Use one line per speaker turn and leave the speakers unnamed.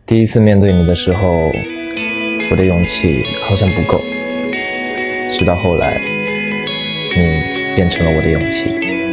第一次面对你的时候，我的勇气好像不够，直到后来，你变成了我的勇气。